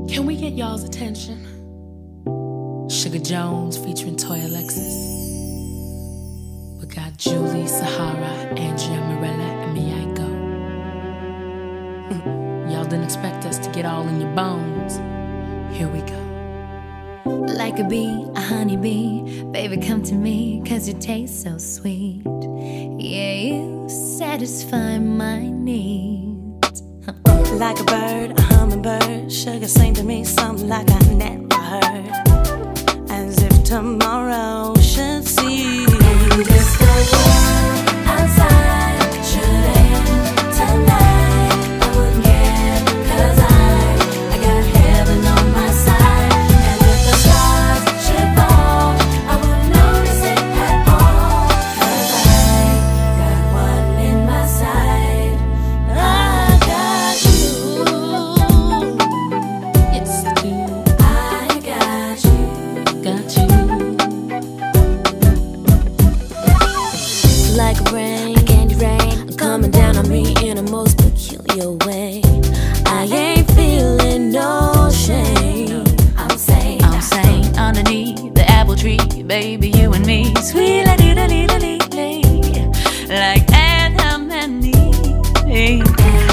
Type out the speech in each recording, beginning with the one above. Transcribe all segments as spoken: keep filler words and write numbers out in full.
Can we get y'all's attention? Sugar Jones featuring Toya Alexis. We got Julie, Sahara, Andrea, Mirella, and Maiko. Y'all didn't expect us to get all in your bones. Here we go. Like a bee, a honeybee, baby come to me, cause you taste so sweet. Yeah, you satisfy my needs. Like a bird, a hummingbird, sugar sing to me something like I never heard. As if tomorrow should see. And if the world outside should end tonight, I wouldn't care, cause I, I got heaven on my side. And if the stars should fall, I wouldn't notice it at all, cause I got one in my side. I got you. Yes, you. I got you. Got you. Like rain, candy rain, coming down on me in a most peculiar way. I ain't feeling no shame. I'm saying, I'm saying underneath the apple tree, baby, you and me, sweet la dee da dee da dee dee, like Adam and Eve.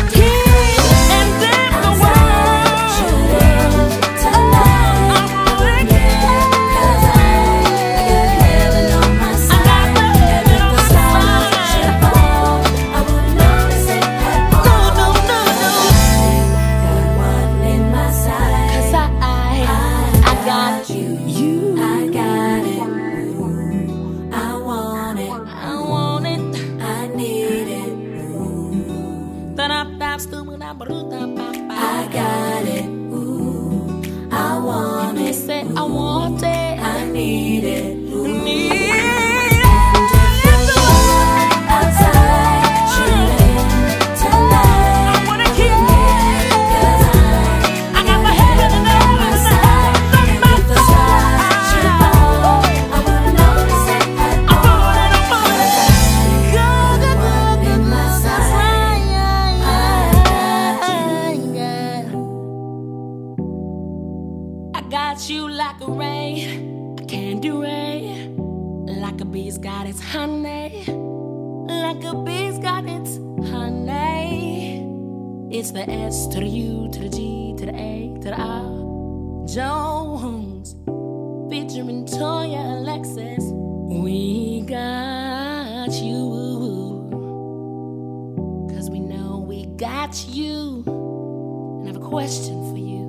I got it, ooh, I want it, Say I want it, I need it, ooh. need it. And if the world outside should end tonight, I wanna keep yeah, cause I, I got my head on my side. And if the stars should fall, I wouldn't notice it at all, cause I got one in my side. I got you like a ray, a candy ray, like a bee's got its honey, like a bee's got its honey. It's the S to the U to the G to the A to the R. Jones featuring Toya Alexis. We got you, cause we know we got you. And I have a question for you.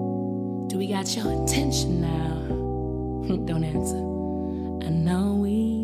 Do we got your attention now? Don't answer. I know we